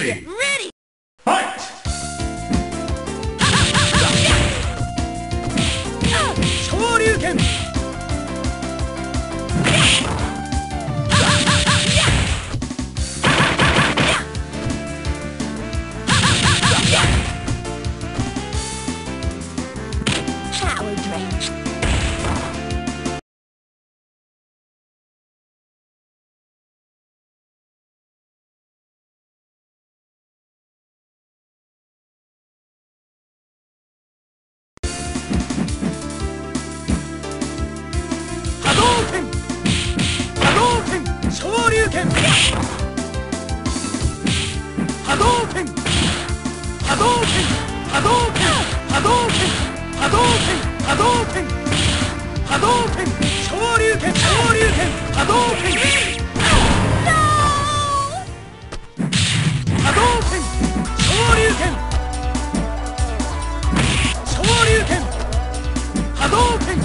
Ready! Ready! Fight! Shoryuken! Power drink. Hadouken! Hadouken! Shoryuken! Hadouken! Hadouken! Hadouken! Hadouken! Hadouken! Hadouken! Hadouken! Shoryuken! Shoryuken! Hadouken! No! Hadouken! Shoryuken! Shoryuken! Hadouken!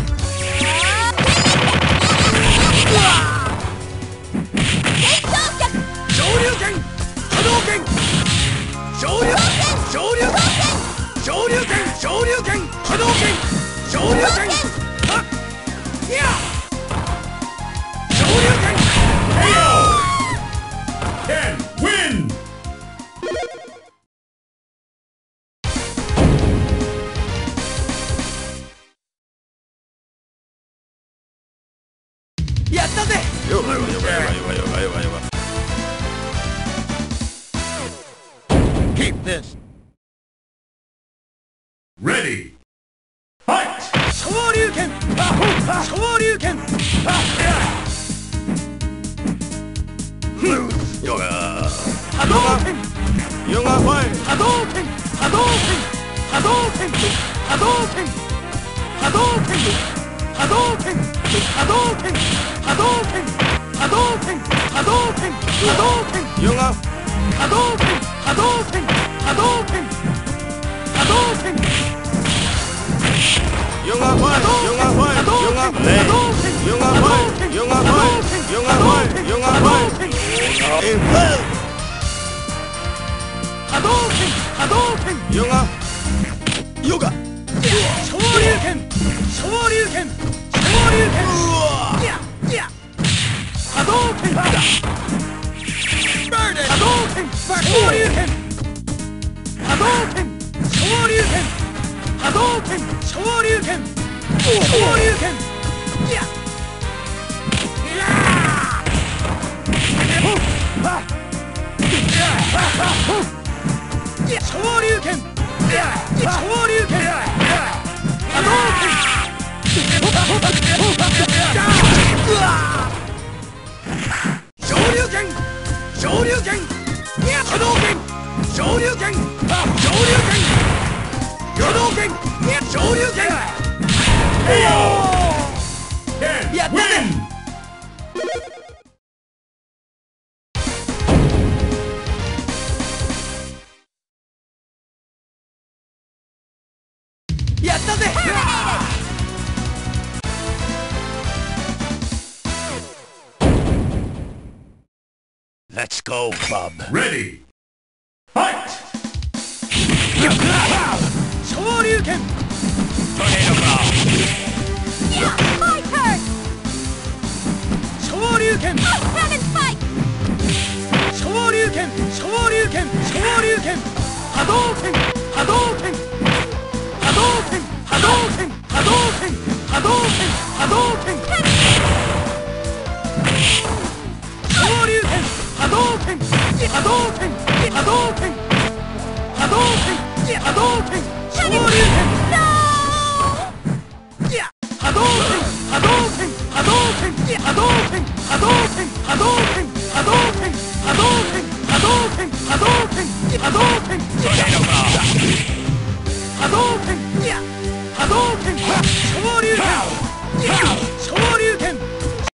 Shoryuken! Hadouken! Shoryuken! Shoryuken! Shoryuken! Shoryuken! Hadouken! Shoryuken! Ha! Yeah! Shoryuken! KO! Ken win! Yatta ze! Keep this! Ready! Fight! Shoryuken! Shoryuken! Hadouken! Hadouken! Hadouken! Hadouken! Hadouken! Hadouken! Hadouken! Hadouken! Hadouken! Hadouken! Hadouken! Hadouken! Hadouken! Hadouken! Hadouken! Hadouken! Hadouken! Hadouken! Yoga! Shoryuken! Shoryuken! Shoryuken! Hadouken! Burn it! Hadouken! Shoryuken! Hadouken! Shoryuken! Hadouken! Shoryuken! Shoryuken! Shoryuken! Shoryuken! Hadouken! Shoryuken! Shoryuken! Hadouken! Shoryuken! Shoryuken! Hadouken! Shoryuken! KO! Ken Yatta ze! win! Yatta ze! Let's go, bub. Ready! Fight! Shoryuken! Tornado Claw. My turn! Shoryuken! Dragon fight! Shoryuken! Shoryuken! Shoryuken! Hadouken! Hadouken! Hadouken! Hadouken! Hadouken! Hadouken! Hadouken! Shoryuken! Hadouken! Hadouken! Hadouken! Hadouken! Hadouken! Shoryuken! No! Hadouken! Hadouken! Hadouken! Hadouken! Hadouken! Hadouken! Hadouken! Hadouken! Hadouken! Hadouken! Hadouken!